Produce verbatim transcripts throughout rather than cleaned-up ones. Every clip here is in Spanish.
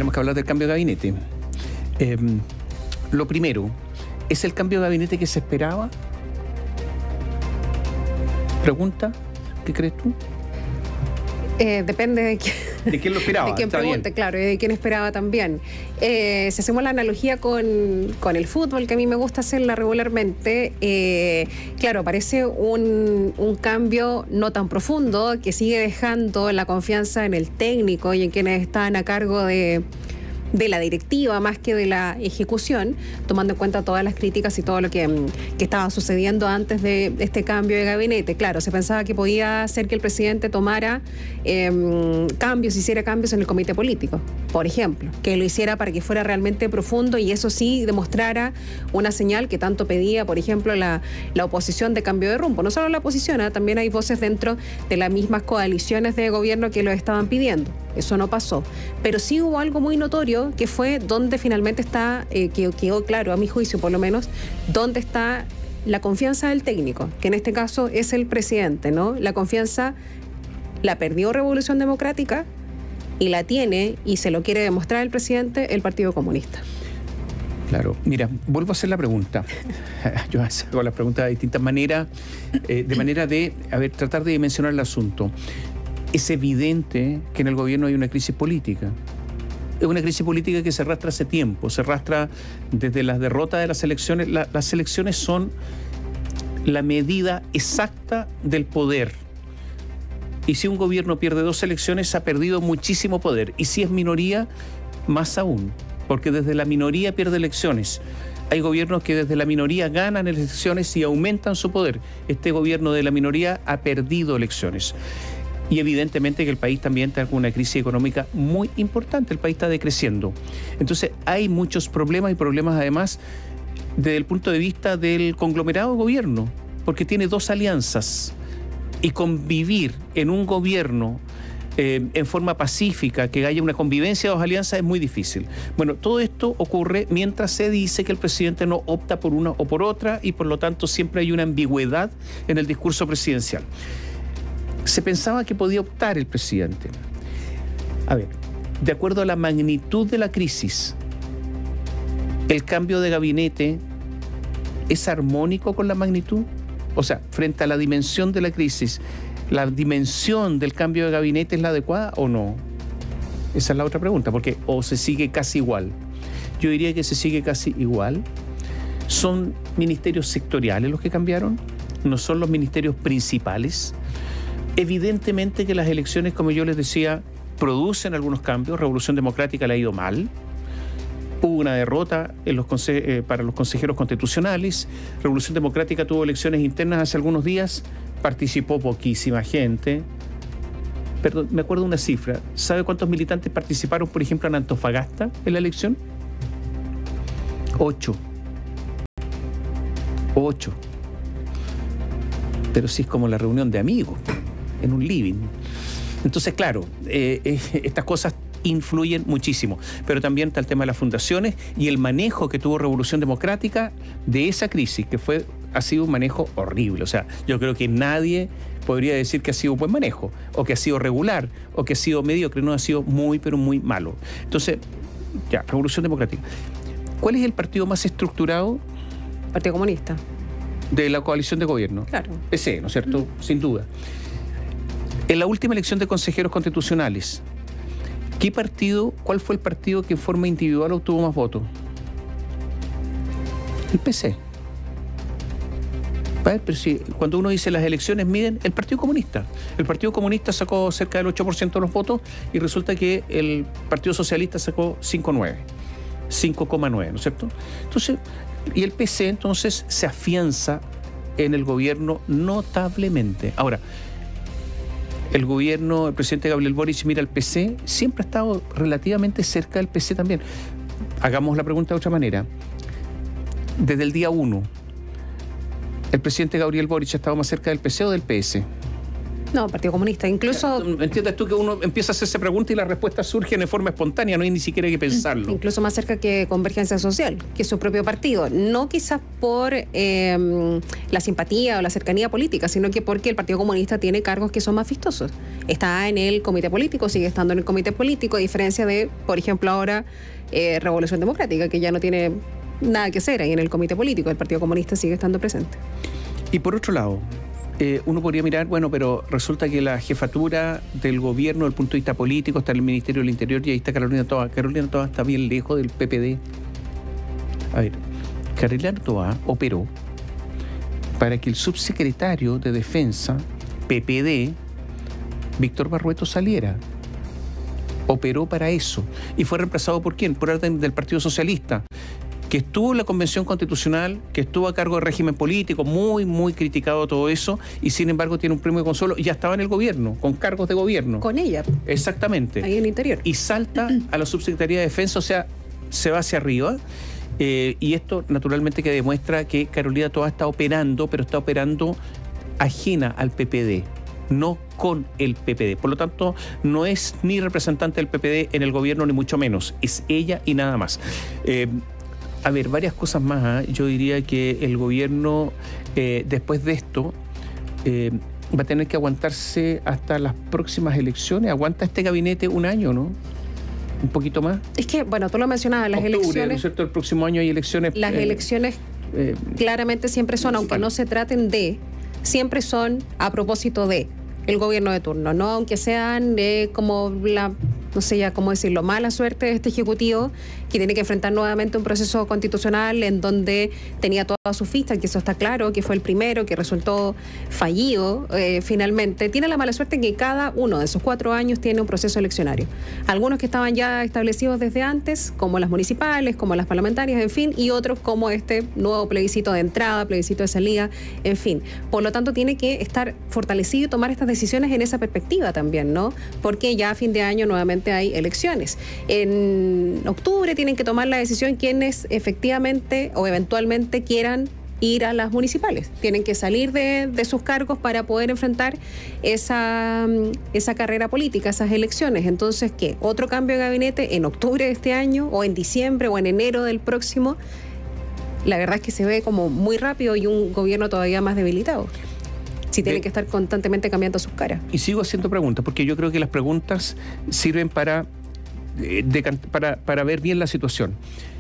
tenemos que hablar del cambio de gabinete. Eh, lo primero, ¿es el cambio de gabinete que se esperaba? Pregunta, ¿qué crees tú? Eh, depende de quién, ¿De quién lo esperaba? de quién Está pregunte, bien. claro, y de quién esperaba también. Eh, si hacemos la analogía con, con el fútbol, que a mí me gusta hacerla regularmente, eh, claro, parece un, un cambio no tan profundo, que sigue dejando la confianza en el técnico y en quienes están a cargo de... de la directiva más que de la ejecución, tomando en cuenta todas las críticas y todo lo que, que estaba sucediendo antes de este cambio de gabinete. Claro, se pensaba que podía ser que el presidente tomara eh, cambios, hiciera cambios en el comité político, por ejemplo, que lo hiciera para que fuera realmente profundo y eso sí demostrara una señal que tanto pedía, por ejemplo, la, la oposición de cambio de rumbo. No solo la oposición, ¿eh? También hay voces dentro de las mismas coaliciones de gobierno que lo estaban pidiendo. Eso no pasó. Pero sí hubo algo muy notorio que fue donde finalmente está, eh, que quedó claro, a mi juicio por lo menos, dónde está la confianza del técnico, que en este caso es el presidente, ¿no? La confianza la perdió Revolución Democrática y la tiene, y se lo quiere demostrar el presidente, el Partido Comunista. Claro, mira, vuelvo a hacer la pregunta. Yo hago las preguntas de distintas maneras, eh, de manera de, a ver, tratar de dimensionar el asunto. Es evidente que en el gobierno hay una crisis política. Es una crisis política que se arrastra hace tiempo, se arrastra desde las derrotas de las elecciones. La, las elecciones son la medida exacta del poder. Y si un gobierno pierde dos elecciones, ha perdido muchísimo poder. Y si es minoría, más aún, porque desde la minoría pierde elecciones. Hay gobiernos que desde la minoría ganan elecciones y aumentan su poder. Este gobierno de la minoría ha perdido elecciones. Y evidentemente que el país también está con una crisis económica muy importante, el país está decreciendo. Entonces hay muchos problemas y problemas además desde el punto de vista del conglomerado de gobierno, porque tiene dos alianzas y convivir en un gobierno eh, en forma pacífica, que haya una convivencia de dos alianzas es muy difícil. Bueno, todo esto ocurre mientras se dice que el presidente no opta por una o por otra y por lo tanto siempre hay una ambigüedad en el discurso presidencial. Se pensaba que podía optar el presidente. A ver, de acuerdo a la magnitud de la crisis, ¿el cambio de gabinete es armónico con la magnitud? O sea, frente a la dimensión de la crisis, ¿la dimensión del cambio de gabinete es la adecuada o no? Esa es la otra pregunta, porque o se sigue casi igual. Yo diría que se sigue casi igual. ¿Son ministerios sectoriales los que cambiaron? ¿No son los ministerios principales? Evidentemente que las elecciones, como yo les decía, producen algunos cambios. Revolución Democrática le ha ido mal. Hubo una derrota en los conse- eh, para los consejeros constitucionales. Revolución Democrática tuvo elecciones internas hace algunos días. Participó poquísima gente. Perdón, me acuerdo de una cifra. ¿Sabe cuántos militantes participaron, por ejemplo, en Antofagasta en la elección? Ocho. Ocho. Pero sí es como la reunión de amigos en un living. Entonces, claro, eh, eh, estas cosas influyen muchísimo, pero también está el tema de las fundaciones y el manejo que tuvo Revolución Democrática de esa crisis, que fue, ha sido un manejo horrible. O sea, yo creo que nadie podría decir que ha sido un buen manejo, o que ha sido regular, o que ha sido mediocre. No, ha sido muy, pero muy malo. Entonces, ya, Revolución Democrática. ¿Cuál es el partido más estructurado? Partido Comunista. De la coalición de gobierno. Claro. P C, ¿no es cierto? Mm. Sin duda. En la última elección de consejeros constitucionales, ¿qué partido, cuál fue el partido que en forma individual obtuvo más votos? El P C. ¿Vale? Pero si cuando uno dice las elecciones miden, el Partido Comunista. El Partido Comunista sacó cerca del ocho por ciento de los votos y resulta que el Partido Socialista sacó cinco coma nueve. cinco coma nueve, ¿no es cierto? Entonces, y el P C entonces se afianza en el gobierno notablemente. Ahora, el gobierno, el presidente Gabriel Boric mira al P C, siempre ha estado relativamente cerca del P C también. Hagamos la pregunta de otra manera. Desde el día uno, ¿el presidente Gabriel Boric ha estado más cerca del P C o del P S? No, Partido Comunista. Incluso... ¿Entiendes tú que uno empieza a hacerse preguntas y las respuestas surgen de forma espontánea? No hay ni siquiera que pensarlo. Incluso más cerca que Convergencia Social, que es su propio partido. No quizás por eh, la simpatía o la cercanía política, sino que porque el Partido Comunista tiene cargos que son más vistosos. Está en el comité político, sigue estando en el comité político, a diferencia de, por ejemplo, ahora eh, Revolución Democrática, que ya no tiene nada que hacer ahí en el comité político. El Partido Comunista sigue estando presente. Y por otro lado, Eh, uno podría mirar, bueno, pero resulta que la jefatura del gobierno, desde el punto de vista político, está en el Ministerio del Interior y ahí está Carolina Toá. Carolina Toá está bien lejos del P P D. A ver, Carolina Toá operó para que el subsecretario de Defensa, P P D, Víctor Barrueto, saliera. Operó para eso. ¿Y fue reemplazado por quién? Por orden del Partido Socialista, que estuvo en la Convención Constitucional, que estuvo a cargo del régimen político, muy, muy criticado todo eso, y sin embargo tiene un premio de consuelo, y ya estaba en el gobierno, con cargos de gobierno. Con ella. Exactamente. Ahí en el interior. Y salta a la Subsecretaría de Defensa, o sea, se va hacia arriba, eh, y esto naturalmente que demuestra que Carolina Toá está operando, pero está operando ajena al P P D, no con el P P D. Por lo tanto, no es ni representante del P P D en el gobierno, ni mucho menos. Es ella y nada más. Eh, A ver, varias cosas más. ¿eh? Yo diría que el gobierno, eh, después de esto, eh, va a tener que aguantarse hasta las próximas elecciones. Aguanta este gabinete un año, ¿no? Un poquito más. Es que, bueno, tú lo mencionabas, las Octubre, elecciones... ¿no es cierto? El próximo año hay elecciones. Las eh, elecciones eh, claramente siempre son, aunque no se traten de, siempre son a propósito de el gobierno de turno, ¿no? Aunque sean eh, como la... no sé ya cómo decirlo, mala suerte de este Ejecutivo, que tiene que enfrentar nuevamente un proceso constitucional en donde tenía todas sus fichas, que eso está claro, que fue el primero, que resultó fallido eh, finalmente. Tiene la mala suerte que cada uno de esos cuatro años tiene un proceso eleccionario. Algunos que estaban ya establecidos desde antes, como las municipales, como las parlamentarias, en fin, y otros como este nuevo plebiscito de entrada, plebiscito de salida, en fin. Por lo tanto, tiene que estar fortalecido y tomar estas decisiones en esa perspectiva también, ¿no? Porque ya a fin de año nuevamente hay elecciones. En octubre tienen que tomar la decisión quienes efectivamente o eventualmente quieran ir a las municipales. Tienen que salir de, de sus cargos para poder enfrentar esa, esa carrera política, esas elecciones. Entonces, ¿qué? ¿Otro cambio de gabinete en octubre de este año o en diciembre o en enero del próximo? La verdad es que se ve como muy rápido y un gobierno todavía más debilitado. Si tienen que estar constantemente cambiando sus caras. Y sigo haciendo preguntas, porque yo creo que las preguntas sirven para, de, de, para, para ver bien la situación.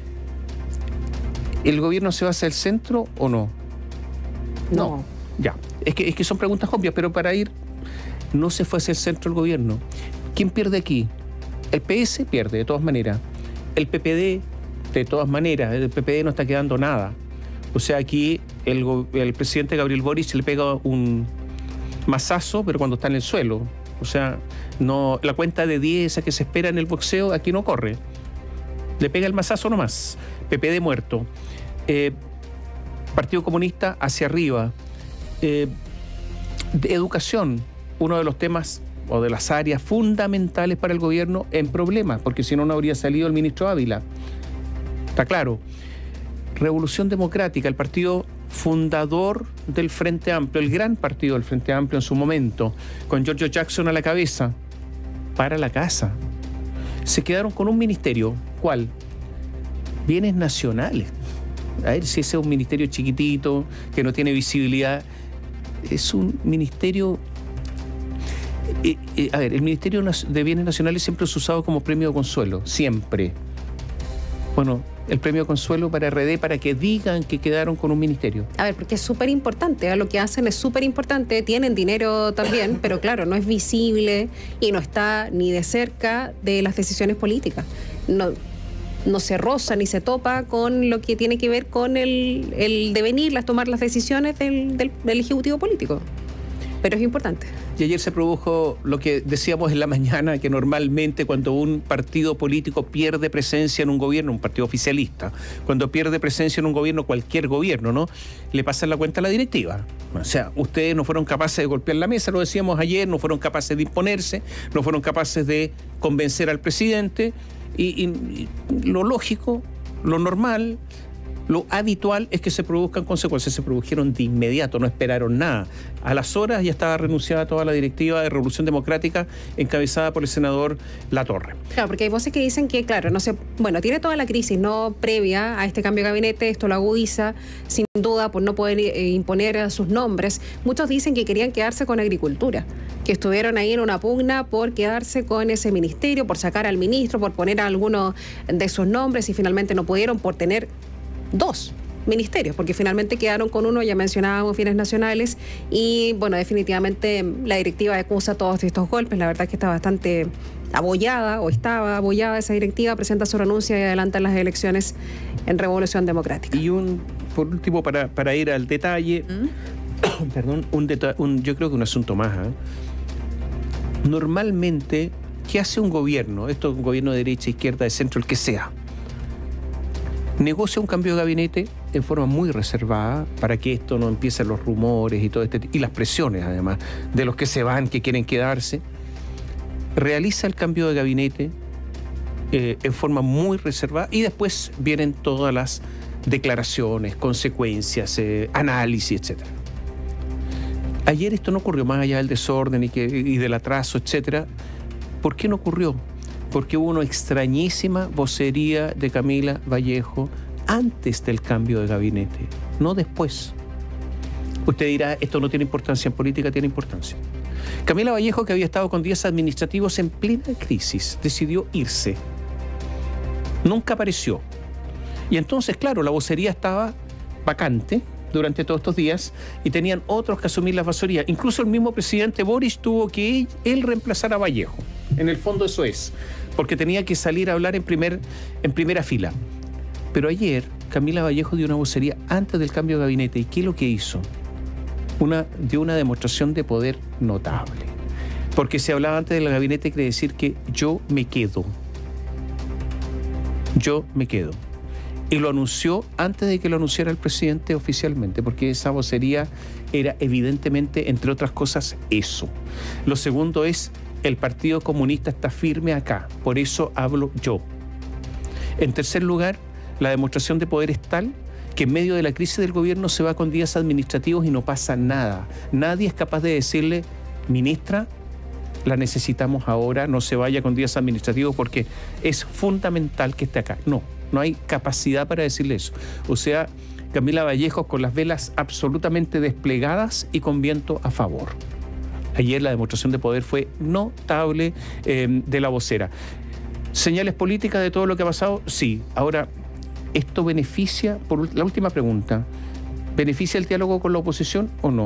¿El gobierno se va hacia el centro o no? No. no. Ya, es que, es que son preguntas obvias, pero para ir, no se fue hacia el centro el gobierno. ¿Quién pierde aquí? El P S pierde, de todas maneras. El P P D, de todas maneras. El P P D no está quedando nada. O sea, aquí el, el presidente Gabriel Boric le pega un mazazo, pero cuando está en el suelo. O sea, no, la cuenta de diez a que se espera en el boxeo, aquí no corre. Le pega el mazazo nomás. P P D muerto. Eh, Partido Comunista hacia arriba. Eh, de educación, uno de los temas o de las áreas fundamentales para el gobierno en problemas, porque si no, no habría salido el ministro Ávila. Está claro. Revolución Democrática, el partido fundador del Frente Amplio, el gran partido del Frente Amplio en su momento, con Giorgio Jackson a la cabeza, para la casa. Se quedaron con un ministerio, ¿cuál? Bienes nacionales. A ver si ese es un ministerio chiquitito, que no tiene visibilidad. Es un ministerio... Eh, eh, a ver, el Ministerio de Bienes Nacionales siempre es usado como premio de consuelo, siempre. Bueno, el premio de consuelo para R D para que digan que quedaron con un ministerio. A ver, porque es súper importante, ¿eh? Lo que hacen es súper importante, tienen dinero también, pero claro, no es visible y no está ni de cerca de las decisiones políticas. No, no se roza ni se topa con lo que tiene que ver con el, el devenir, las tomar las decisiones del, del, del Ejecutivo político. Pero es importante. Y ayer se produjo lo que decíamos en la mañana, que normalmente cuando un partido político pierde presencia en un gobierno, un partido oficialista, cuando pierde presencia en un gobierno, cualquier gobierno, ¿no?, le pasan la cuenta a la directiva. O sea, ustedes no fueron capaces de golpear la mesa, lo decíamos ayer, no fueron capaces de imponerse, no fueron capaces de convencer al presidente, y, y, y lo lógico, lo normal, Lo habitual es que se produzcan consecuencias. Se produjeron de inmediato, no esperaron nada. A las horas ya estaba renunciada toda la directiva de Revolución Democrática encabezada por el senador Latorre. Claro, porque hay voces que dicen que, claro, no sé, bueno, tiene toda la crisis no previa a este cambio de gabinete, esto lo agudiza, sin duda, por no poder eh, imponer sus nombres. Muchos dicen que querían quedarse con Agricultura, que estuvieron ahí en una pugna por quedarse con ese ministerio, por sacar al ministro, por poner a alguno de sus nombres y finalmente no pudieron por tener dos ministerios, porque finalmente quedaron con uno, ya mencionábamos, fines nacionales, y bueno, definitivamente la directiva acusa todos estos golpes. La verdad es que está bastante abollada, o estaba abollada esa directiva, presenta su renuncia y adelanta las elecciones en Revolución Democrática. Y un, por último, para, para ir al detalle, ¿Mm? perdón, un, deta un yo creo que un asunto más, ¿eh? Normalmente, ¿qué hace un gobierno? Esto es un gobierno de derecha, izquierda, de centro, el que sea. Negocia un cambio de gabinete en forma muy reservada para que esto no empiecen los rumores y todo este y las presiones, además, de los que se van, que quieren quedarse. Realiza el cambio de gabinete eh, en forma muy reservada y después vienen todas las declaraciones, consecuencias, eh, análisis, etcétera. Ayer esto no ocurrió, más allá del desorden y, que, y del atraso, etcétera. ¿Por qué no ocurrió? Porque hubo una extrañísima vocería de Camila Vallejo antes del cambio de gabinete, no después. Usted dirá, esto no tiene importancia en política, tiene importancia. Camila Vallejo, que había estado con días administrativos en plena crisis, decidió irse. Nunca apareció. Y entonces, claro, la vocería estaba vacante durante todos estos días y tenían otros que asumir la vocería. Incluso el mismo presidente Boris tuvo que él reemplazar a Vallejo. En el fondo eso es, porque tenía que salir a hablar en, primer, en primera fila. Pero ayer Camila Vallejo dio una vocería antes del cambio de gabinete. ¿Y qué es lo que hizo? Una, dio una demostración de poder notable. Porque se hablaba antes del gabinete, quiere decir que yo me quedo. Yo me quedo. Y lo anunció antes de que lo anunciara el presidente oficialmente, porque esa vocería era evidentemente, entre otras cosas, eso. Lo segundo es, el Partido Comunista está firme acá, por eso hablo yo. En tercer lugar, la demostración de poder es tal que en medio de la crisis del gobierno se va con días administrativos y no pasa nada. Nadie es capaz de decirle, ministra, la necesitamos ahora, no se vaya con días administrativos porque es fundamental que esté acá. No, no hay capacidad para decirle eso. O sea, Camila Vallejo con las velas absolutamente desplegadas y con viento a favor. Ayer la demostración de poder fue notable eh, de la vocera. ¿Señales políticas de todo lo que ha pasado? Sí. Ahora, ¿esto beneficia, por la última pregunta, beneficia el diálogo con la oposición o no?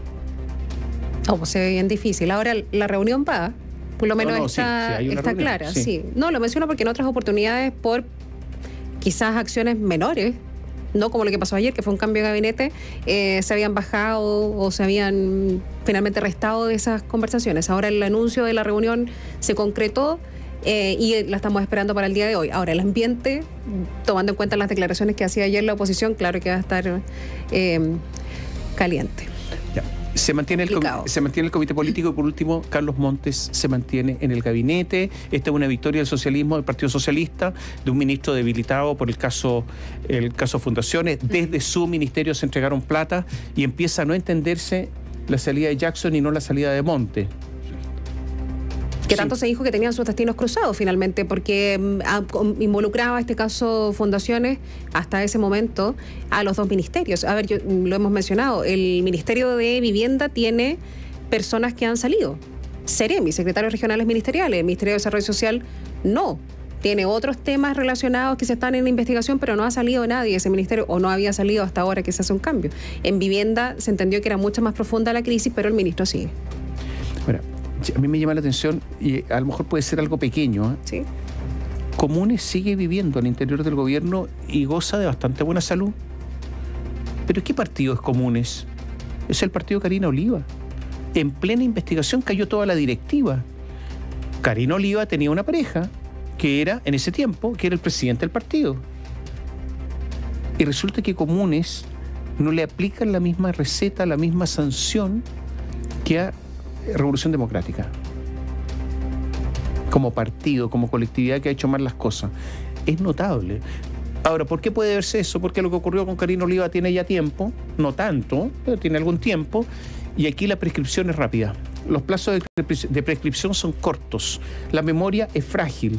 No, pues se ve bien difícil. Ahora la reunión va, por lo menos no, no, está, sí, sí, está reunión, clara. Sí. Sí. No, lo menciono porque en otras oportunidades, por quizás acciones menores, no como lo que pasó ayer, que fue un cambio de gabinete, eh, se habían bajado o se habían finalmente restado de esas conversaciones. Ahora el anuncio de la reunión se concretó eh, y la estamos esperando para el día de hoy. Ahora el ambiente, tomando en cuenta las declaraciones que hacía ayer la oposición, claro que va a estar eh, caliente. Ya. Se mantiene, el se mantiene el comité político y por último Carlos Montes se mantiene en el gabinete. Esta es una victoria del socialismo, del Partido Socialista, de un ministro debilitado por el caso, el caso Fundaciones. Desde su ministerio se entregaron plata y empieza a no entenderse la salida de Jackson y no la salida de Montes. Que tanto sí. Se dijo que tenían sus destinos cruzados finalmente, porque um, involucraba este caso Fundaciones hasta ese momento a los dos ministerios. A ver, yo, lo hemos mencionado, el Ministerio de Vivienda tiene personas que han salido. Seremi, secretarios regionales ministeriales, el Ministerio de Desarrollo Social no. Tiene otros temas relacionados que se están en investigación, pero no ha salido nadie de ese ministerio, o no había salido hasta ahora que se hace un cambio. En Vivienda se entendió que era mucho más profunda la crisis, pero el ministro sigue. Bueno, a mí me llama la atención, y a lo mejor puede ser algo pequeño, ¿eh? Sí. Comunes sigue viviendo al interior del gobierno y goza de bastante buena salud. ¿Pero qué partido es Comunes? Es el partido Karina Oliva. En plena investigación cayó toda la directiva. Karina Oliva tenía una pareja que era, en ese tiempo, que era el presidente del partido. Y resulta que Comunes no le aplican la misma receta, la misma sanción que a Revolución Democrática. Como partido, como colectividad que ha hecho mal las cosas. Es notable. Ahora, ¿por qué puede verse eso? Porque lo que ocurrió con Karina Oliva tiene ya tiempo, no tanto, pero tiene algún tiempo, y aquí la prescripción es rápida. Los plazos de prescripción son cortos, la memoria es frágil.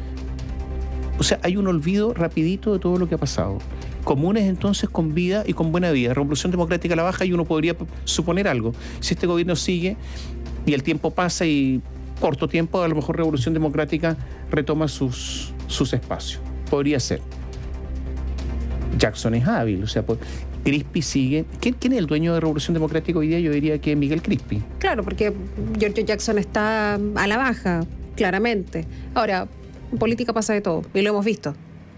O sea, hay un olvido rapidito de todo lo que ha pasado. Comunes entonces con vida y con buena vida. Revolución Democrática a la baja y uno podría suponer algo. Si este gobierno sigue y el tiempo pasa y corto tiempo, a lo mejor Revolución Democrática retoma sus, sus espacios. Podría ser. Jackson es hábil, o sea, Crispi sigue. ¿Quién, ¿Quién es el dueño de Revolución Democrática hoy día? Yo diría que Miguel Crispi. Claro, porque Giorgio Jackson está a la baja, claramente. Ahora, en política pasa de todo, y lo hemos visto.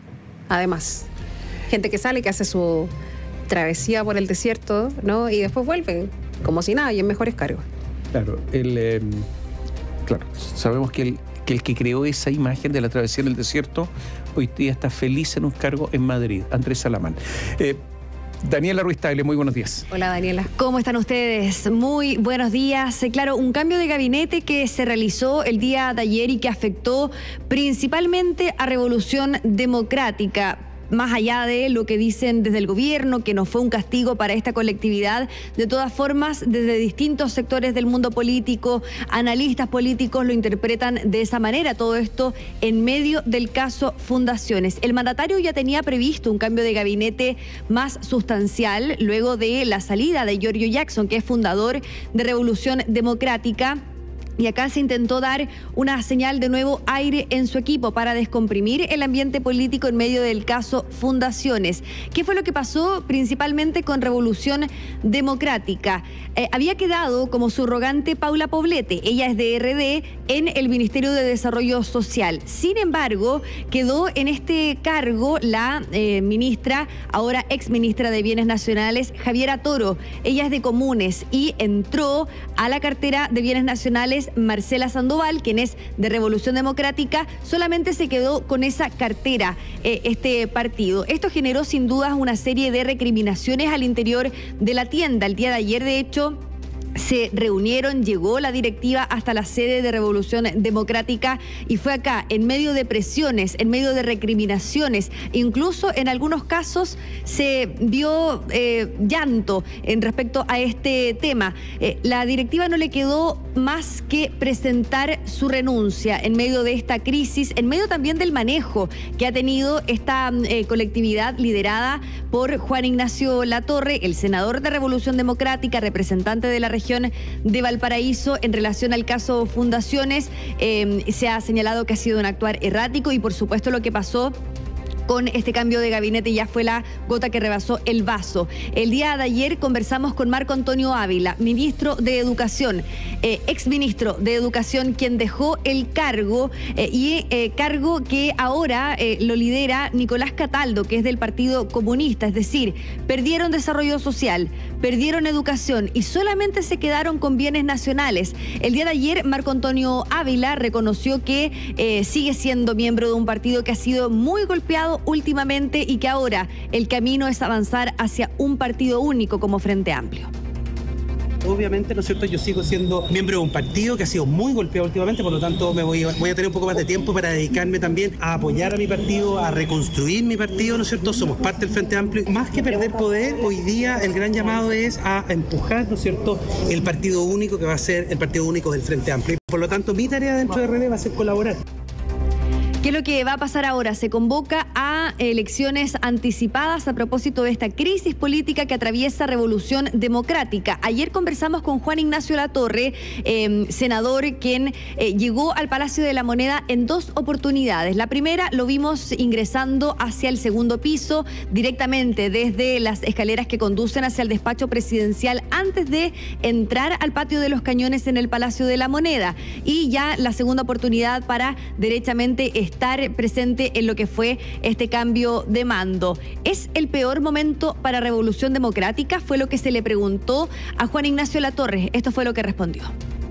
Además, gente que sale, que hace su travesía por el desierto, ¿no? Y después vuelve, como si nada, y en mejores cargos. Claro, el, eh, claro, sabemos que el, que el que creó esa imagen de la travesía en el desierto hoy día está feliz en un cargo en Madrid, Andrés Salamán. Eh, Daniela Ruiz Tagle, muy buenos días. Hola, Daniela. ¿Cómo están ustedes? Muy buenos días. Claro, un cambio de gabinete que se realizó el día de ayer y que afectó principalmente a Revolución Democrática. Más allá de lo que dicen desde el gobierno, que no fue un castigo para esta colectividad, de todas formas, desde distintos sectores del mundo político, analistas políticos lo interpretan de esa manera, todo esto en medio del caso Fundaciones. El mandatario ya tenía previsto un cambio de gabinete más sustancial luego de la salida de Giorgio Jackson, que es fundador de Revolución Democrática. Y acá se intentó dar una señal de nuevo aire en su equipo para descomprimir el ambiente político en medio del caso Fundaciones. ¿Qué fue lo que pasó principalmente con Revolución Democrática? Eh, había quedado como subrogante Paula Poblete, ella es de R D, en el Ministerio de Desarrollo Social. Sin embargo, quedó en este cargo la eh, ministra, ahora ex ministra de Bienes Nacionales, Javiera Toro. Ella es de Comunes y entró a la cartera de Bienes Nacionales Marcela Sandoval, quien es de Revolución Democrática. Solamente se quedó con esa cartera eh, este partido. Esto generó sin dudas una serie de recriminaciones al interior de la tienda. El día de ayer, de hecho, se reunieron, llegó la directiva hasta la sede de Revolución Democrática y fue acá, en medio de presiones, en medio de recriminaciones, incluso en algunos casos se vio eh, llanto en respecto a este tema. Eh, la directiva no le quedó más que presentar su renuncia en medio de esta crisis, en medio también del manejo que ha tenido esta eh, colectividad liderada por Juan Ignacio Latorre, el senador de Revolución Democrática, representante de la región de Valparaíso. En relación al caso Fundaciones, eh, se ha señalado que ha sido un actuar errático y por supuesto lo que pasó con este cambio de gabinete ya fue la gota que rebasó el vaso. El día de ayer conversamos con Marco Antonio Ávila, ministro de Educación, eh, exministro de Educación, quien dejó el cargo eh, y eh, cargo que ahora eh, lo lidera Nicolás Cataldo, que es del Partido Comunista. Es decir, perdieron desarrollo social, perdieron educación y solamente se quedaron con bienes nacionales. El día de ayer Marco Antonio Ávila reconoció que eh, sigue siendo miembro de un partido que ha sido muy golpeado últimamente y que ahora el camino es avanzar hacia un partido único como Frente Amplio. Obviamente, ¿no es cierto? Yo sigo siendo miembro de un partido que ha sido muy golpeado últimamente, por lo tanto me voy, voy a tener un poco más de tiempo para dedicarme también a apoyar a mi partido, a reconstruir mi partido, ¿no es cierto? Somos parte del Frente Amplio. Más que perder poder, hoy día el gran llamado es a empujar, ¿no es cierto?, el partido único que va a ser el partido único del Frente Amplio. Y por lo tanto, mi tarea dentro de R D va a ser colaborar. ¿Qué es lo que va a pasar ahora? Se convoca a elecciones anticipadas a propósito de esta crisis política que atraviesa Revolución Democrática. Ayer conversamos con Juan Ignacio Latorre, eh, senador, quien eh, llegó al Palacio de la Moneda en dos oportunidades. La primera lo vimos ingresando hacia el segundo piso, directamente desde las escaleras que conducen hacia el despacho presidencial antes de entrar al patio de los Cañones en el Palacio de la Moneda. Y ya la segunda oportunidad para derechamente estar estar presente en lo que fue este cambio de mando. ¿Es el peor momento para Revolución Democrática? Fue lo que se le preguntó a Juan Ignacio Latorre. Esto fue lo que respondió.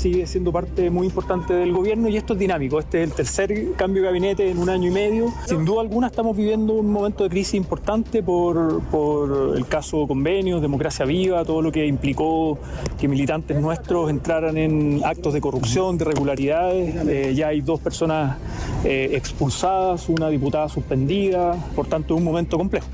sigue siendo parte muy importante del gobierno y esto es dinámico. Este es el tercer cambio de gabinete en un año y medio. Sin duda alguna estamos viviendo un momento de crisis importante por, por el caso convenios, Democracia Viva, todo lo que implicó que militantes nuestros entraran en actos de corrupción, de irregularidades. Eh, ya hay dos personas eh, expulsadas, una diputada suspendida, por tanto es un momento complejo.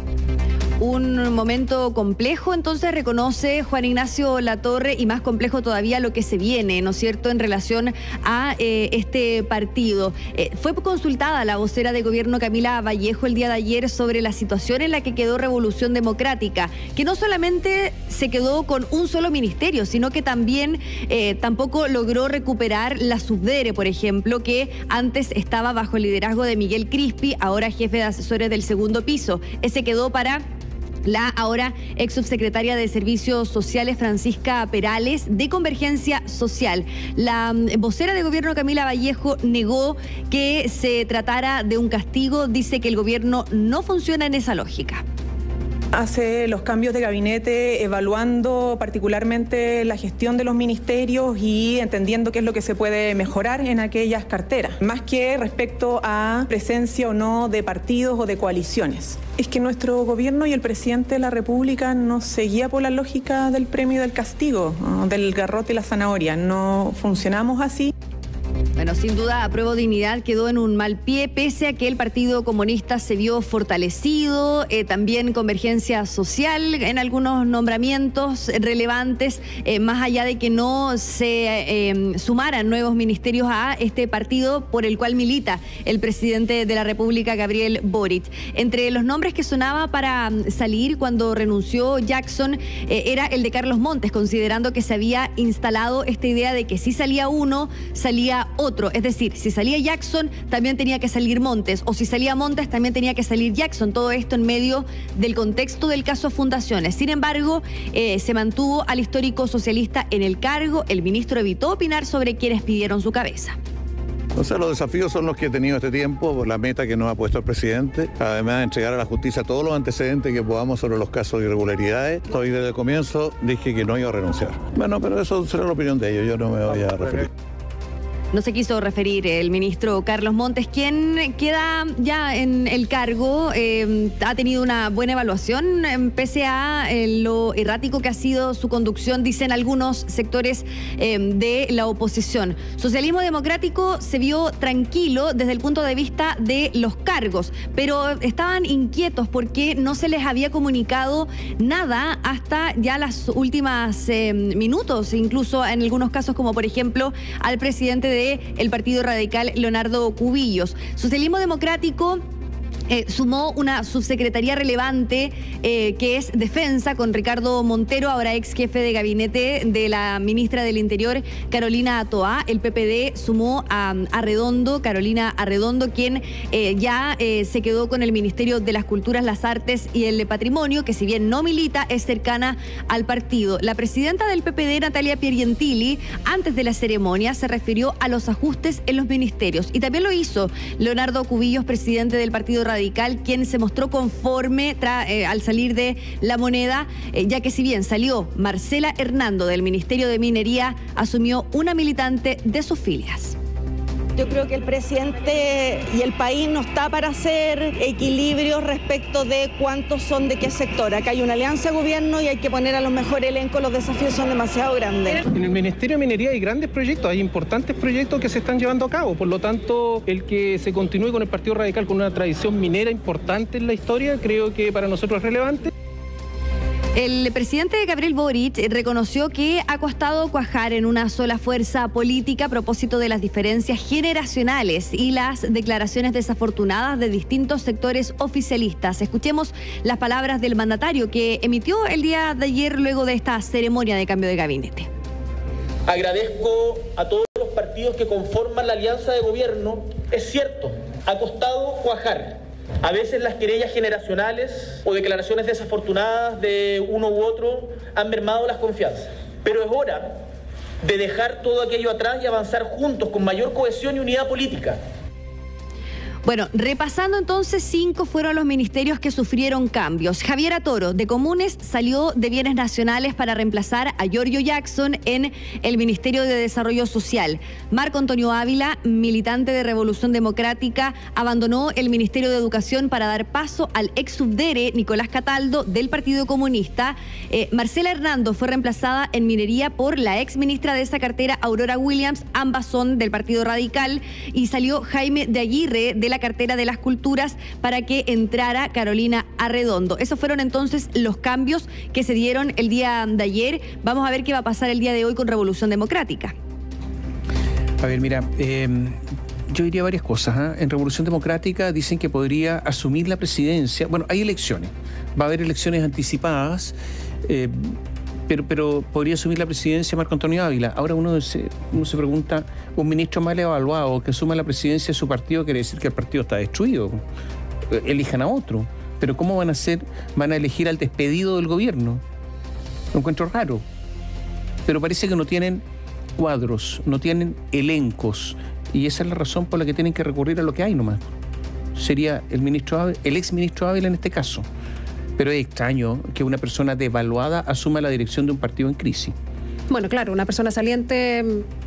Un momento complejo, entonces reconoce Juan Ignacio Latorre, y más complejo todavía lo que se viene, ¿no es cierto?, en relación a eh, este partido. Eh, fue consultada la vocera de gobierno Camila Vallejo el día de ayer sobre la situación en la que quedó Revolución Democrática, que no solamente se quedó con un solo ministerio, sino que también eh, tampoco logró recuperar la Subdere, por ejemplo, que antes estaba bajo el liderazgo de Miguel Crispi, ahora jefe de asesores del segundo piso. Ese quedó para la ahora ex subsecretaria de Servicios Sociales, Francisca Perales, de Convergencia Social. La vocera de gobierno Camila Vallejo negó que se tratara de un castigo, dice que el gobierno no funciona en esa lógica. Hace los cambios de gabinete evaluando particularmente la gestión de los ministerios y entendiendo qué es lo que se puede mejorar en aquellas carteras, más que respecto a presencia o no de partidos o de coaliciones. Es que nuestro gobierno y el presidente de la República no se guía por la lógica del premio y del castigo, ¿no?, del garrote y la zanahoria. No funcionamos así. Bueno, sin duda, Apruebo Dignidad quedó en un mal pie, pese a que el Partido Comunista se vio fortalecido, eh, también Convergencia Social en algunos nombramientos relevantes, eh, más allá de que no se eh, sumaran nuevos ministerios a este partido por el cual milita el presidente de la República, Gabriel Boric. Entre los nombres que sonaba para salir cuando renunció Jackson eh, era el de Carlos Montes, considerando que se había instalado esta idea de que si salía uno, salía otro. Otro. Es decir, si salía Jackson, también tenía que salir Montes, o si salía Montes, también tenía que salir Jackson. Todo esto en medio del contexto del caso Fundaciones. Sin embargo, eh, se mantuvo al histórico socialista en el cargo. El ministro evitó opinar sobre quienes pidieron su cabeza. O sea, los desafíos son los que he tenido este tiempo, por la meta que nos ha puesto el presidente, además de entregar a la justicia todos los antecedentes que podamos sobre los casos de irregularidades. Hoy desde el comienzo dije que no iba a renunciar. Bueno, pero eso será la opinión de ellos, yo no me voy a referir. No se quiso referir el ministro Carlos Montes, quien queda ya en el cargo. Eh, ha tenido una buena evaluación, eh, pese a eh, lo errático que ha sido su conducción, dicen algunos sectores eh, de la oposición. Socialismo Democrático se vio tranquilo desde el punto de vista de los cargos, pero estaban inquietos porque no se les había comunicado nada hasta ya las últimas eh, minutos, incluso en algunos casos, como por ejemplo al presidente de el Partido Radical, Leonardo Cubillos. Socialismo Democrático Eh, sumó una subsecretaría relevante eh, que es Defensa, con Ricardo Montero, ahora ex jefe de gabinete de la ministra del Interior, Carolina Toá. El P P D sumó a Arredondo, Carolina Arredondo, quien eh, ya eh, se quedó con el Ministerio de las Culturas, las Artes y el Patrimonio, que si bien no milita, es cercana al partido. La presidenta del P P D, Natalia Piergentili, antes de la ceremonia se refirió a los ajustes en los ministerios, y también lo hizo Leonardo Cubillos, presidente del Partido Radical, quien se mostró conforme tra, eh, al salir de La Moneda, eh, ya que si bien salió Marcela Hernando del Ministerio de Minería, asumió una militante de sus filias. Yo creo que el presidente y el país no está para hacer equilibrios respecto de cuántos son de qué sector. Acá hay una alianza de gobierno y hay que poner a los mejores elencos, los desafíos son demasiado grandes. En el Ministerio de Minería hay grandes proyectos, hay importantes proyectos que se están llevando a cabo. Por lo tanto, el que se continúe con el Partido Radical con una tradición minera importante en la historia, creo que para nosotros es relevante. El presidente Gabriel Boric reconoció que ha costado cuajar en una sola fuerza política a propósito de las diferencias generacionales y las declaraciones desafortunadas de distintos sectores oficialistas. Escuchemos las palabras del mandatario que emitió el día de ayer luego de esta ceremonia de cambio de gabinete. Agradezco a todos los partidos que conforman la alianza de gobierno. Es cierto, ha costado cuajar. A veces las querellas generacionales o declaraciones desafortunadas de uno u otro han mermado las confianzas. Pero es hora de dejar todo aquello atrás y avanzar juntos con mayor cohesión y unidad política. Bueno, repasando entonces, cinco fueron los ministerios que sufrieron cambios. Javiera Toro, de Comunes, salió de Bienes Nacionales para reemplazar a Giorgio Jackson en el Ministerio de Desarrollo Social. Marco Antonio Ávila, militante de Revolución Democrática, abandonó el Ministerio de Educación para dar paso al ex subdere Nicolás Cataldo del Partido Comunista. Eh, Marcela Hernando fue reemplazada en Minería por la ex ministra de esa cartera, Aurora Williams, ambas son del Partido Radical, y salió Jaime de Aguirre de la cartera de las Culturas para que entrara Carolina Arredondo. Esos fueron entonces los cambios que se dieron el día de ayer. Vamos a ver qué va a pasar el día de hoy con Revolución Democrática. A ver, mira, eh, yo diría varias cosas. ¿eh? En Revolución Democrática dicen que podría asumir la presidencia. Bueno, hay elecciones. Va a haber elecciones anticipadas. Eh, Pero, pero podría asumir la presidencia Marco Antonio Ávila. Ahora uno se, uno se pregunta, un ministro mal evaluado que asuma la presidencia de su partido quiere decir que el partido está destruido. Elijan a otro. Pero ¿cómo van a hacer? Van a elegir al despedido del gobierno. Lo encuentro raro. Pero parece que no tienen cuadros, no tienen elencos. Y esa es la razón por la que tienen que recurrir a lo que hay nomás. Sería el ministro Ávila, el ex ministro Ávila en este caso. Pero es extraño que una persona devaluada asuma la dirección de un partido en crisis. Bueno, claro, una persona saliente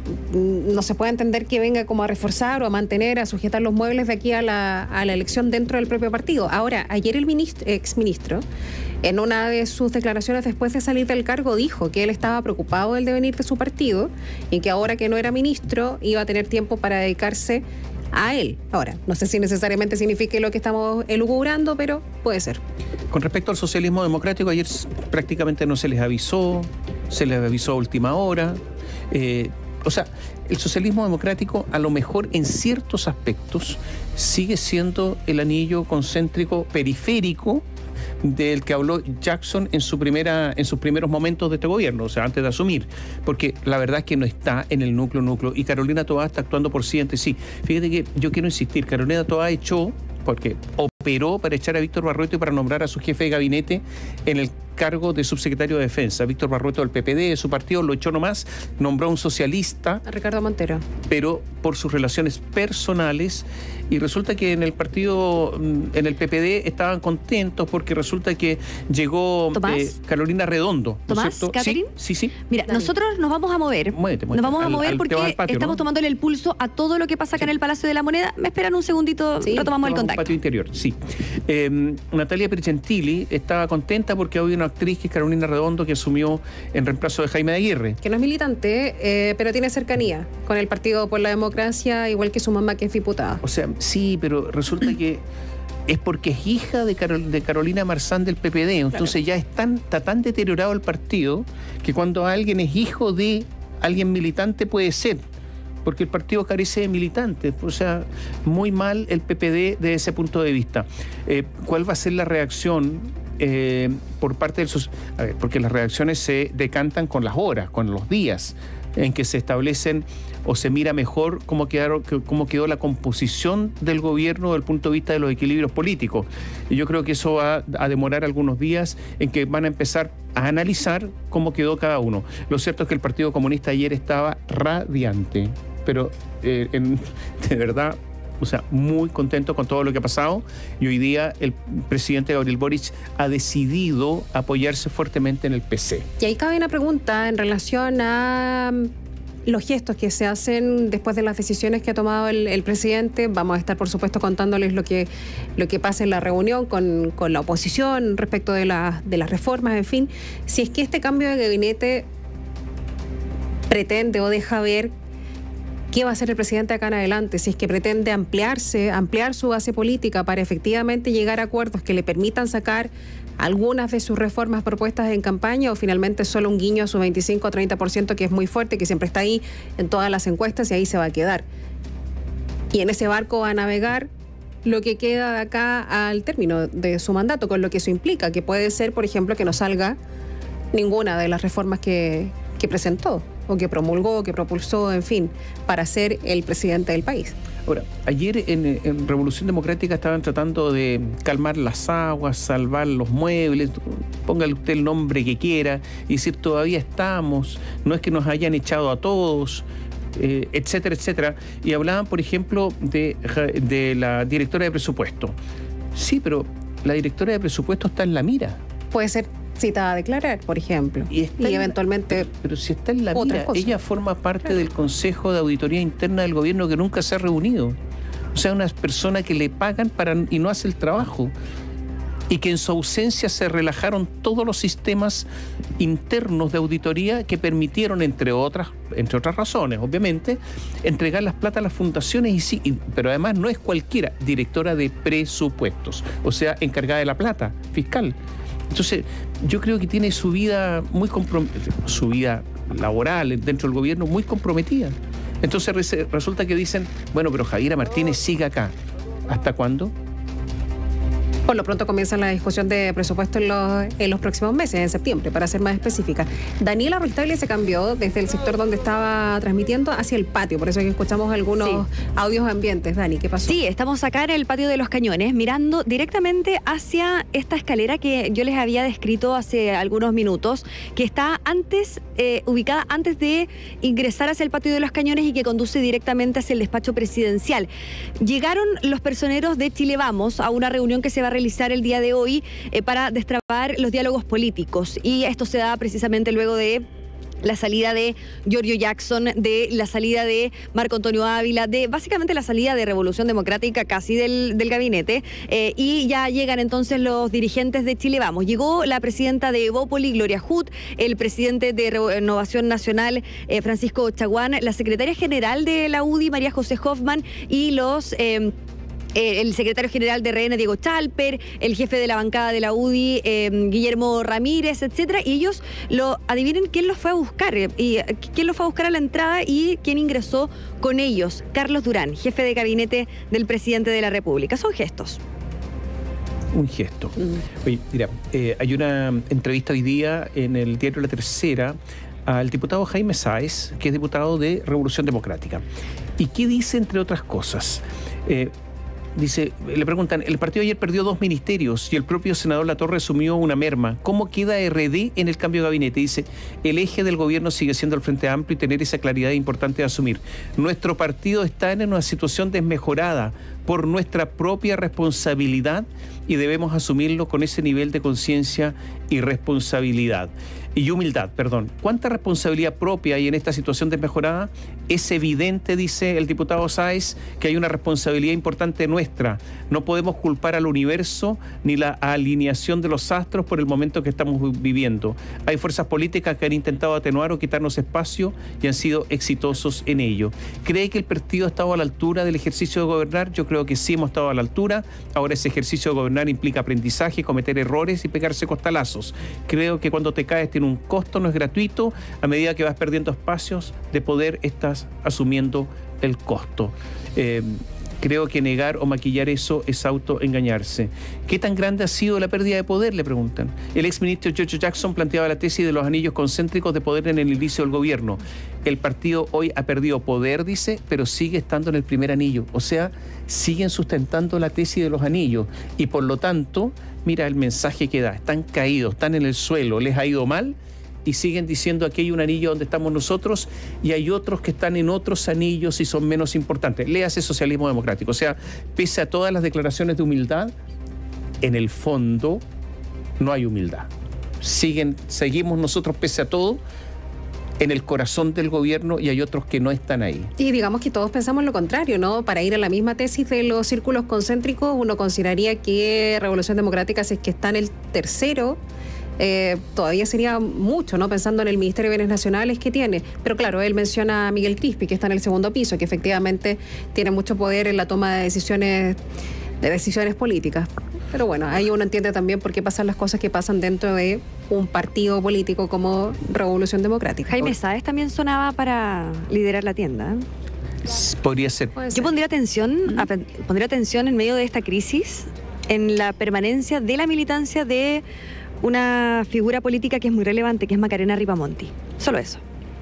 no se puede entender que venga como a reforzar o a mantener, a sujetar los muebles de aquí a la, a la elección dentro del propio partido. Ahora, ayer el ministro, exministro, en una de sus declaraciones después de salir del cargo, dijo que él estaba preocupado del devenir de su partido y que ahora que no era ministro iba a tener tiempo para dedicarse a él. Ahora, no sé si necesariamente signifique lo que estamos elucubrando, pero puede ser. Con respecto al socialismo democrático, ayer prácticamente no se les avisó, se les avisó a última hora. Eh, o sea, el socialismo democrático a lo mejor en ciertos aspectos sigue siendo el anillo concéntrico periférico del que habló Jackson en su primera, en sus primeros momentos de este gobierno, o sea, antes de asumir, porque la verdad es que no está en el núcleo núcleo y Carolina Toá está actuando por sí ante sí. Fíjate que yo quiero insistir, Carolina Toá echó, porque operó para echar a Víctor Barrueto y para nombrar a su jefe de gabinete en el cargo de subsecretario de Defensa. Víctor Barrueto del P P D, de su partido, lo echó nomás, nombró a un socialista. A Ricardo Montero. Pero por sus relaciones personales, y resulta que en el partido, en el P P D, estaban contentos porque resulta que llegó eh, Carolina Redondo. ¿No Tomás, es cierto? ¿Catherine? Sí, sí, sí. Mira, Dale. nosotros nos vamos a mover. Muévete, muévete. Nos vamos a al, mover al, porque patio, estamos ¿no? tomándole el pulso a todo lo que pasa acá sí. en el Palacio de la Moneda. Me esperan un segundito, sí, retomamos el contacto. Patio interior, sí. Eh, Natalia Pergentili estaba contenta porque había una actriz que es Carolina Redondo que asumió en reemplazo de Jaime de Aguirre. Que no es militante, eh, pero tiene cercanía con el Partido por la Democracia, igual que su mamá que es diputada. O sea, sí, pero resulta que es porque es hija de, Carol, de Carolina Marzán del P P D, entonces claro. ya es tan, está tan deteriorado el partido que cuando alguien es hijo de alguien militante puede ser, porque el partido carece de militantes, o sea, muy mal el P P D desde ese punto de vista. Eh, ¿Cuál va a ser la reacción eh, por parte del... A ver, porque las reacciones se decantan con las horas, con los días en que se establecen o se mira mejor cómo, quedaron, cómo quedó la composición del gobierno desde el punto de vista de los equilibrios políticos. Y yo creo que eso va a demorar algunos días en que van a empezar a analizar cómo quedó cada uno. Lo cierto es que el Partido Comunista ayer estaba radiante, pero eh, en, de verdad, o sea, muy contento con todo lo que ha pasado, y hoy día el presidente Gabriel Boric ha decidido apoyarse fuertemente en el P C. Y ahí cabe una pregunta en relación a los gestos que se hacen después de las decisiones que ha tomado el, el presidente. Vamos a estar, por supuesto, contándoles lo que, lo que pasa en la reunión con, con la oposición respecto de, la, de las reformas, en fin. Si es que este cambio de gabinete pretende o deja ver qué va a hacer el presidente acá en adelante, si es que pretende ampliarse, ampliar su base política para efectivamente llegar a acuerdos que le permitan sacar algunas de sus reformas propuestas en campaña, o finalmente solo un guiño a su veinticinco a treinta por ciento, que es muy fuerte, que siempre está ahí en todas las encuestas, y ahí se va a quedar. Y en ese barco va a navegar lo que queda de acá al término de su mandato, con lo que eso implica, que puede ser, por ejemplo, que no salga ninguna de las reformas que, que presentó, o que promulgó, que propulsó, en fin, para ser el presidente del país. Ahora, ayer en, en Revolución Democrática estaban tratando de calmar las aguas, salvar los muebles, póngale usted el nombre que quiera, y decir todavía estamos, no es que nos hayan echado a todos, eh, etcétera, etcétera. Y hablaban, por ejemplo, de, de la directora de presupuesto. Sí, pero la directora de presupuesto está en la mira. Puede ser citada a declarar, por ejemplo. Y, y eventualmente. Pero, pero si está en la mira, cosas. Ella forma parte claro. del Consejo de Auditoría Interna del Gobierno que nunca se ha reunido. O sea, una persona que le pagan para y no hace el trabajo. Y que en su ausencia se relajaron todos los sistemas internos de auditoría que permitieron, entre otras, entre otras razones, obviamente, entregar las plata a las fundaciones, y sí, y, pero además no es cualquiera, directora de presupuestos, o sea, encargada de la plata fiscal. Entonces, yo creo que tiene su vida muy comprometida, su vida laboral dentro del gobierno muy comprometida. Entonces resulta que dicen, bueno, pero Javiera Martínez sigue acá. ¿Hasta cuándo? Por lo pronto comienza la discusión de presupuesto en los, en los próximos meses, en septiembre, para ser más específica. Daniela Ruiz-Tagle se cambió desde el sector donde estaba transmitiendo hacia el patio, por eso es que escuchamos algunos sí. audios ambientes. Dani, ¿qué pasó? Sí, estamos acá en el patio de los Cañones, mirando directamente hacia esta escalera que yo les había descrito hace algunos minutos, que está antes, eh, ubicada antes de ingresar hacia el patio de los Cañones y que conduce directamente hacia el despacho presidencial. Llegaron los personeros de Chile Vamos a una reunión que se va a realizar el día de hoy eh, para destrabar los diálogos políticos, y esto se da precisamente luego de la salida de Giorgio Jackson, de la salida de Marco Antonio Ávila, de básicamente la salida de Revolución Democrática casi del, del gabinete, eh, y ya llegan entonces los dirigentes de Chile Vamos. Llegó la presidenta de Evópoli, Gloria Hood, el presidente de Renovación Nacional, eh, Francisco Chaguán, la secretaria general de la U D I, María José Hoffman, y los... Eh, el secretario general de R N, Diego Chalper, el jefe de la bancada de la U D I, eh, Guillermo Ramírez, etcétera, y ellos lo adivinen quién los fue a buscar, eh, y quién los fue a buscar a la entrada y quién ingresó con ellos. Carlos Durán, jefe de gabinete del presidente de la República. Son gestos. Un gesto. Mm. Oye, mira, eh, hay una entrevista hoy día en el diario La Tercera al diputado Jaime Sáez, que es diputado de Revolución Democrática. ¿Y qué dice, entre otras cosas? Eh, Dice, le preguntan, el partido ayer perdió dos ministerios y el propio senador Latorre asumió una merma. ¿Cómo queda R D en el cambio de gabinete? Dice, el eje del gobierno sigue siendo el Frente Amplio y tener esa claridad es importante de asumir. Nuestro partido está en una situación desmejorada por nuestra propia responsabilidad y debemos asumirlo con ese nivel de conciencia y responsabilidad. Y humildad, perdón. ¿Cuánta responsabilidad propia hay en esta situación desmejorada? Es evidente, dice el diputado Sáez, que hay una responsabilidad importante nuestra. No podemos culpar al universo ni la alineación de los astros por el momento que estamos viviendo. Hay fuerzas políticas que han intentado atenuar o quitarnos espacio y han sido exitosos en ello. ¿Cree que el partido ha estado a la altura del ejercicio de gobernar? Yo creo que sí hemos estado a la altura. Ahora ese ejercicio de gobernar implica aprendizaje, cometer errores y pegarse costalazos. Creo que cuando te caes tiene un costo, no es gratuito. A medida que vas perdiendo espacios de poder, estás asumiendo el costo. Eh, creo que negar o maquillar eso es autoengañarse. ¿Qué tan grande ha sido la pérdida de poder?, le preguntan. El exministro Giorgio Jackson planteaba la tesis de los anillos concéntricos de poder en el inicio del gobierno. El partido hoy ha perdido poder, dice, pero sigue estando en el primer anillo. O sea, siguen sustentando la tesis de los anillos. Y por lo tanto, mira el mensaje que da. Están caídos, están en el suelo, les ha ido mal y siguen diciendo aquí hay un anillo donde estamos nosotros y hay otros que están en otros anillos y son menos importantes. Léase socialismo democrático. O sea, pese a todas las declaraciones de humildad, en el fondo no hay humildad. Siguen, seguimos nosotros pese a todo en el corazón del gobierno y hay otros que no están ahí. Y digamos que todos pensamos lo contrario, ¿no? Para ir a la misma tesis de los círculos concéntricos, uno consideraría que Revolución Democrática, si es que está en el tercero, eh, todavía sería mucho, ¿no? Pensando en el Ministerio de Bienes Nacionales que tiene. Pero claro, él menciona a Miguel Crispi, que está en el segundo piso, que efectivamente tiene mucho poder en la toma de decisiones, de decisiones políticas. Pero bueno, ahí uno entiende también por qué pasan las cosas que pasan dentro de un partido político como Revolución Democrática. Jaime Sáez también sonaba para liderar la tienda. Podría ser. Yo pondría atención, ¿Mm? pondría atención en medio de esta crisis en la permanencia de la militancia de una figura política que es muy relevante, que es Macarena Ripamonti. Solo eso.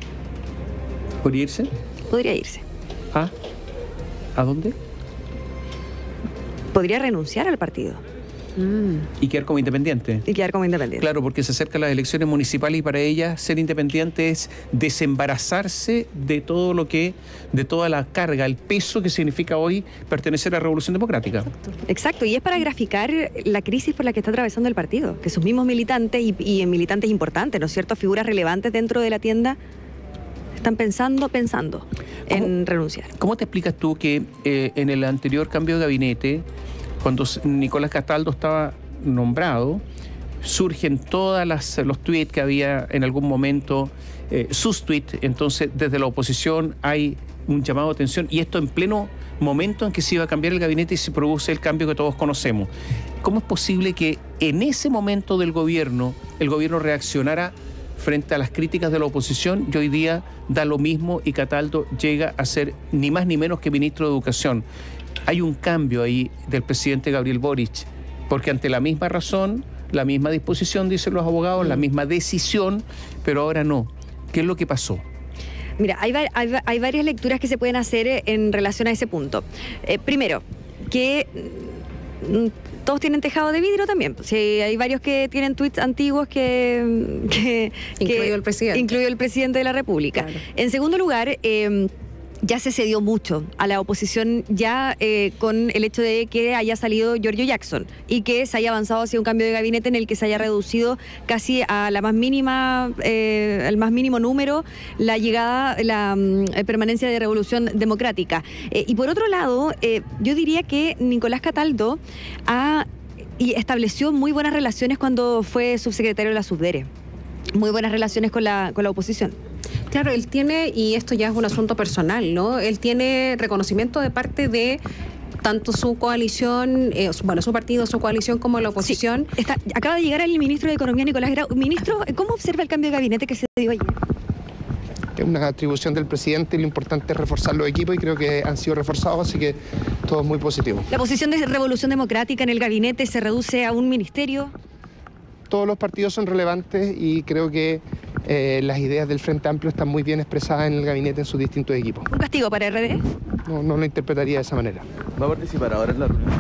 ¿Podría irse? Podría irse. ¿Ah? ¿A dónde? Podría renunciar al partido. Mm. Y quedar como independiente. Y quedar como independiente. Claro, porque se acercan las elecciones municipales y para ella ser independiente es desembarazarse de todo lo que, de toda la carga, el peso que significa hoy pertenecer a la Revolución Democrática. Exacto. Exacto, y es para graficar la crisis por la que está atravesando el partido, que sus mismos militantes y, y militantes importantes, ¿no es cierto?, figuras relevantes dentro de la tienda, están pensando, pensando en ¿Cómo, renunciar. ¿Cómo te explicas tú que eh, en el anterior cambio de gabinete, cuando Nicolás Cataldo estaba nombrado, surgen todas las los tweets que había en algún momento, eh, sus tweets, entonces desde la oposición hay un llamado de atención y esto en pleno momento en que se iba a cambiar el gabinete y se produce el cambio que todos conocemos. ¿Cómo es posible que en ese momento del gobierno el gobierno reaccionara frente a las críticas de la oposición y hoy día da lo mismo y Cataldo llega a ser ni más ni menos que ministro de Educación? Hay un cambio ahí del presidente Gabriel Boric, porque ante la misma razón, la misma disposición, dicen los abogados, la misma decisión, pero ahora no. ¿Qué es lo que pasó? Mira, hay, hay, hay varias lecturas que se pueden hacer en relación a ese punto. Eh, primero, que mm, todos tienen tejado de vidrio también. Sí, hay varios que tienen tweets antiguos que... que incluido que, el presidente. Incluido el presidente de la República. Claro. En segundo lugar... Eh, ya se cedió mucho a la oposición ya eh, con el hecho de que haya salido Giorgio Jackson y que se haya avanzado hacia un cambio de gabinete en el que se haya reducido casi a la más mínima, eh, al más mínimo número la llegada, la eh, permanencia de Revolución Democrática. Eh, y por otro lado, eh, yo diría que Nicolás Cataldo ha, y estableció muy buenas relaciones cuando fue subsecretario de la Subdere. Muy buenas relaciones con la, con la oposición. Claro, él tiene, y esto ya es un asunto personal, ¿no? Él tiene reconocimiento de parte de tanto su coalición, eh, bueno, su partido, su coalición, como la oposición. Sí, está, acaba de llegar el ministro de Economía, Nicolás Grau. Ministro, ¿cómo observa el cambio de gabinete que se dio ayer? Es una atribución del presidente y lo importante es reforzar los equipos y creo que han sido reforzados, así que todo es muy positivo. ¿La posición de Revolución Democrática en el gabinete se reduce a un ministerio? Todos los partidos son relevantes y creo que eh, las ideas del Frente Amplio están muy bien expresadas en el gabinete en sus distintos equipos. ¿Un castigo para R D? No, no lo interpretaría de esa manera. ¿Va a participar ahora en la reunión?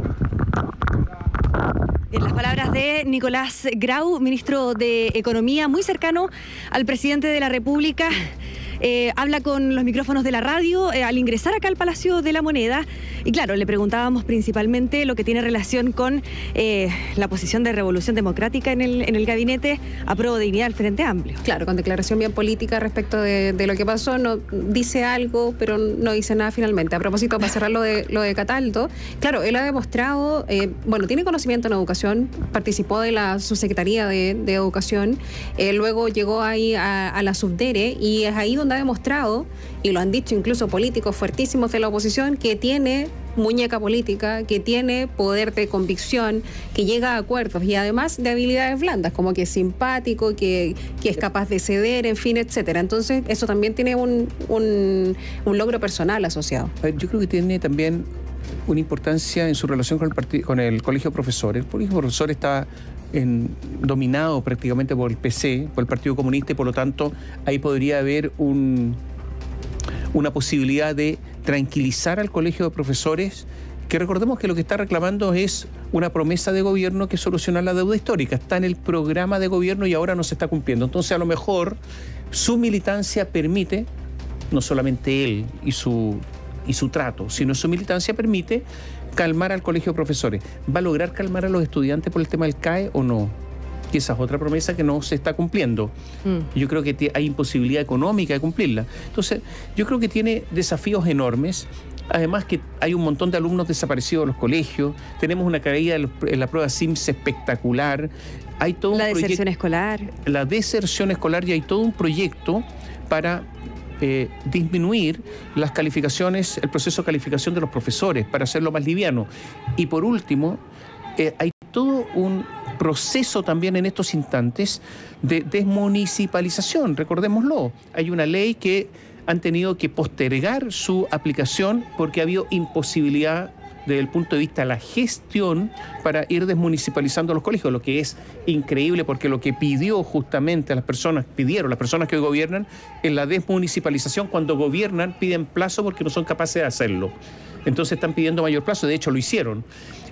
En las palabras de Nicolás Grau, ministro de Economía, muy cercano al presidente de la República. Eh, habla con los micrófonos de la radio eh, al ingresar acá al Palacio de la Moneda. Y claro, le preguntábamos principalmente lo que tiene relación con eh, la posición de Revolución Democrática en el, en el gabinete a prueba de dignidad del Frente Amplio. Claro, con declaración bien política respecto de, de lo que pasó, no dice algo, pero no dice nada finalmente. A propósito, para cerrar lo de, lo de Cataldo, claro, él ha demostrado, eh, bueno, tiene conocimiento en educación, participó de la subsecretaría de, de Educación, eh, luego llegó ahí a, a la Subdere y es ahí donde ha demostrado, y lo han dicho incluso políticos fuertísimos de la oposición, que tiene muñeca política, que tiene poder de convicción, que llega a acuerdos y además de habilidades blandas, como que es simpático, que, que es capaz de ceder, en fin, etcétera. Entonces, eso también tiene un, un, un logro personal asociado. Yo creo que tiene también una importancia en su relación con el, partido, con el Colegio de Profesores. El Colegio de Profesores está En, dominado prácticamente por el P C, por el Partido Comunista, y por lo tanto ahí podría haber un, una posibilidad de tranquilizar al Colegio de Profesores, que recordemos que lo que está reclamando es una promesa de gobierno que soluciona la deuda histórica. Está en el programa de gobierno y ahora no se está cumpliendo. Entonces a lo mejor su militancia permite, no solamente él y su, y su trato, sino su militancia permite calmar al Colegio de Profesores. ¿Va a lograr calmar a los estudiantes por el tema del C A E o no? Y esa es otra promesa que no se está cumpliendo. Mm. Yo creo que hay imposibilidad económica de cumplirla. Entonces, yo creo que tiene desafíos enormes. Además que hay un montón de alumnos desaparecidos de los colegios. Tenemos una caída en la prueba S I M S espectacular. Hay todo la un deserción escolar. La deserción escolar, y hay todo un proyecto para Eh, disminuir las calificaciones, el proceso de calificación de los profesores, para hacerlo más liviano. Y por último, eh, hay todo un proceso también en estos instantes de desmunicipalización, recordémoslo. Hay una ley que han tenido que postergar su aplicación porque ha habido imposibilidad desde el punto de vista de la gestión para ir desmunicipalizando los colegios, lo que es increíble, porque lo que pidió justamente a las personas, pidieron las personas que hoy gobiernan, es la desmunicipalización. Cuando gobiernan piden plazo porque no son capaces de hacerlo. Entonces están pidiendo mayor plazo, de hecho lo hicieron.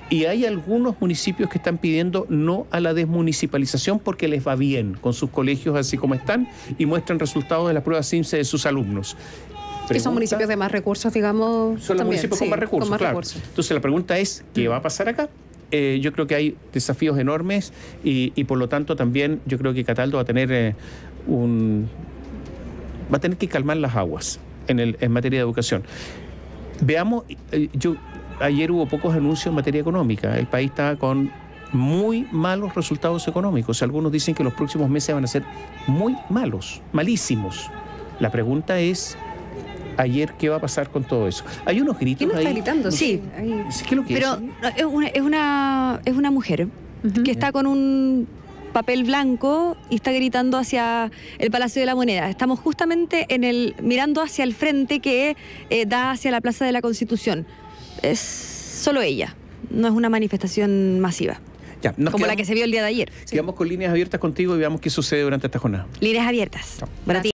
Y hay algunos municipios que están pidiendo no a la desmunicipalización porque les va bien con sus colegios así como están y muestran resultados de las pruebas C I M S E de sus alumnos. Pregunta, que son municipios de más recursos, digamos. Son los también, municipios sí, con más recursos, con más claro. recursos. Entonces la pregunta es, ¿qué va a pasar acá? Eh, yo creo que hay desafíos enormes y, y por lo tanto también yo creo que Cataldo va a tener eh, un... va a tener que calmar las aguas en, el, en materia de educación. Veamos, eh, yo ayer hubo pocos anuncios en materia económica. El país está con muy malos resultados económicos. Algunos dicen que los próximos meses van a ser muy malos, malísimos. La pregunta es, ayer, ¿qué va a pasar con todo eso? Hay unos gritos ¿Quién ahí. está gritando? Sí. Ahí. ¿Qué es lo que Pero es? es una, es una, es una mujer uh-huh. que está con un papel blanco y está gritando hacia el Palacio de la Moneda. Estamos justamente en el mirando hacia el frente que eh, da hacia la Plaza de la Constitución. Es solo ella, no es una manifestación masiva. Ya, como quedamos, la que se vio el día de ayer. Quedamos sí. con líneas abiertas contigo y veamos qué sucede durante esta jornada. Líneas abiertas. Chao. Para ti.